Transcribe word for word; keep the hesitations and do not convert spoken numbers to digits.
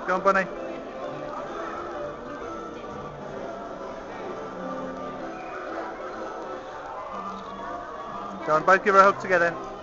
Go on, Bunny. Go on, both give her a hug together.